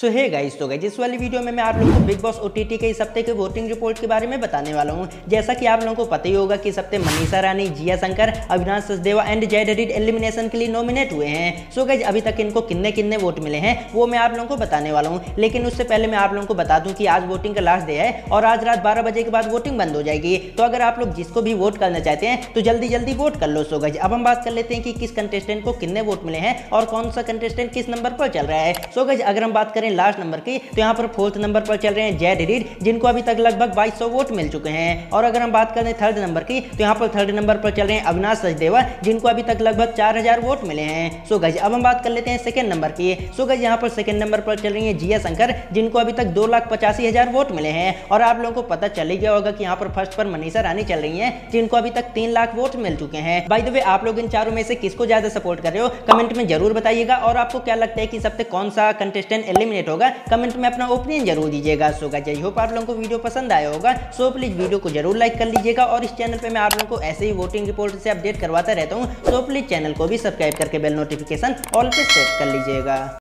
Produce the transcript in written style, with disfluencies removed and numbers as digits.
सो hey guys, तो guys इस वाली वीडियो में मैं आप लोगों को बिग बॉस ओटीटी के इस हफ्ते के वोटिंग रिपोर्ट के बारे में बताने वाला हूं। जैसा कि आप लोगों को पता ही होगा कि इस हफ्ते मनीषा रानी, जिया शंकर, अविनाश सचदेवा एंड जय डरीड एलिमिनेशन के लिए नॉमिनेट हुए हैं। सो गाइस अभी तक इनको किन्ने किन्ने वोट मिले हैं वो मैं आप लोगों को बताने वाला हूँ। लेकिन उससे पहले मैं आप लोगों को बता दूं कि आज वोटिंग का लास्ट डे है और आज रात 12 बजे के बाद वोटिंग बंद हो जाएगी। तो अगर आप लोग जिसको भी वोट करना चाहते हैं तो जल्दी जल्दी वोट कर लो। सो गाइस अब हम बात कर लेते हैं कि किस कंटेस्टेंट को कितने वोट मिले हैं और कौन सा कंटेस्टेंट किस नंबर पर चल रहा है। सो गाइस अगर हम बात करें लास्ट नंबर की तो यहाँ पर 4th नंबर पर चल रहे हैं जय डरीड, जिनको अभी तक लगभग 2200 वोट मिल चुके हैं। और अगर हम बात करें 3rd नंबर की तो यहाँ पर 3rd नंबर पर चल रहे हैं अविनाश सचदेवा, जिनको अभी तक लगभग 4000 वोट मिले हैं। सो गाइस अब हम बात कर लेते हैं 2nd नंबर की। सो गाइस यहाँ पर 2nd नंबर पर चल रही है जिया शंकर, जिनको अभी तक 2,85,000 वोट मिले हैं। और आप लोगों को पता चल ही गया होगा कि यहाँ पर फर्स्ट पर मनीषा रानी चल रही है, जिनको अभी तक 3 लाख वोट मिल चुके हैं। बाय द वे आप लोग इन चारों में से किसको ज्यादा सपोर्ट कर रहे हो कमेंट में जरूर बताइएगा। और आपको क्या लगता है कि सबसे कौन सा कंटेस्टेंट एलिमिनेट होगा, कमेंट में अपना ओपिनियन जरूर दीजिएगा। सो गाइस आई होप आप लोगों को वीडियो पसंद आया होगा। सो प्लीज वीडियो को जरूर लाइक कर लीजिएगा और इस चैनल पे मैं आप लोगों को ऐसे ही वोटिंग रिपोर्ट से अपडेट करवाता रहता हूँ। सो प्लीज चैनल को भी सब्सक्राइब करके बेल नोटिफिकेशन ऑल पे सेट कर लीजिएगा।